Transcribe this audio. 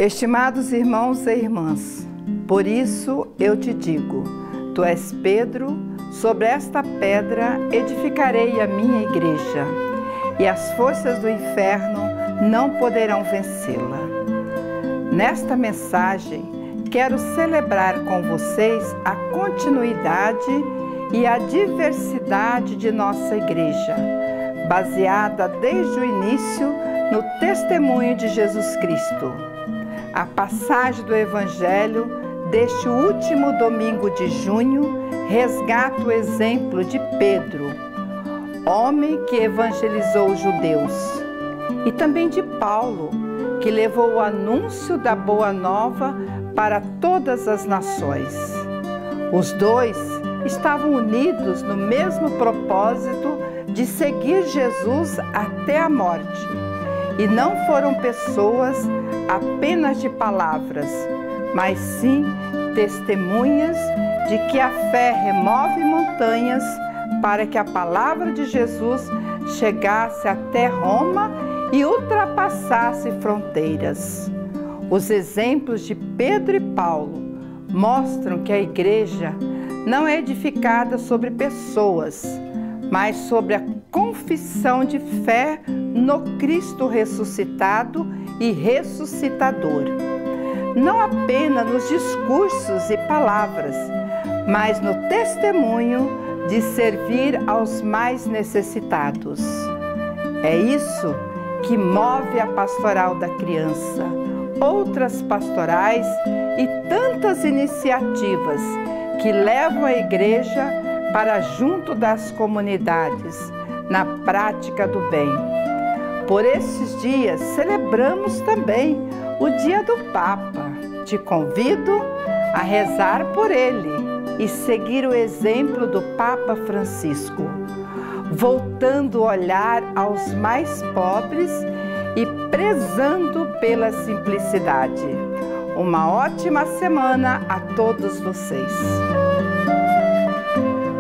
Estimados irmãos e irmãs, por isso eu te digo, tu és Pedro, sobre esta pedra edificarei a minha igreja, e as forças do inferno não poderão vencê-la. Nesta mensagem, quero celebrar com vocês a continuidade e a diversidade de nossa igreja, baseada desde o início no testemunho de Jesus Cristo. A passagem do Evangelho deste último domingo de junho resgata o exemplo de Pedro, homem que evangelizou os judeus, e também de Paulo, que levou o anúncio da Boa Nova para todas as nações. Os dois estavam unidos no mesmo propósito de seguir Jesus até a morte, e não foram pessoas apenas de palavras, mas sim testemunhas de que a fé remove montanhas para que a palavra de Jesus chegasse até Roma e ultrapassasse fronteiras. Os exemplos de Pedro e Paulo mostram que a igreja não é edificada sobre pessoas, mas sobre a confissão de fé no Cristo ressuscitado e ressuscitador. Não apenas nos discursos e palavras, mas no testemunho de servir aos mais necessitados. É isso que move a Pastoral da Criança, outras pastorais e tantas iniciativas que levam a igreja para junto das comunidades, na prática do bem. Por esses dias, celebramos também o Dia do Papa. Te convido a rezar por ele e seguir o exemplo do Papa Francisco, voltando o olhar aos mais pobres e prezando pela simplicidade. Uma ótima semana a todos vocês.